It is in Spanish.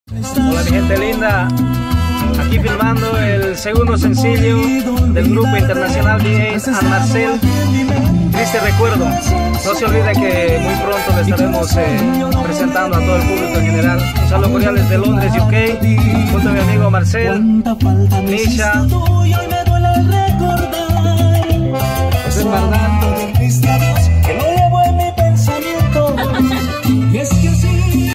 Hola mi gente linda, aquí filmando el segundo sencillo del grupo internacional DA and Marcel, Triste Recuerdo. No se olvide que muy pronto le estaremos presentando a todo el público en general. Un saludo cordial desde Londres, UK, junto a mi amigo Marcel, Nisha.